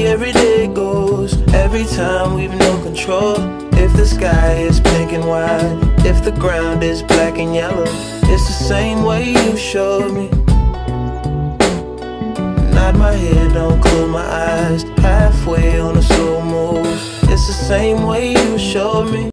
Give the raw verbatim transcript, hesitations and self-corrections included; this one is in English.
every day goes, every time we've no control. If the sky is pink and white, if the ground is black and yellow, it's the same way you showed me. Nod my head, don't close my eyes, halfway on a slow move. It's the same way you showed me.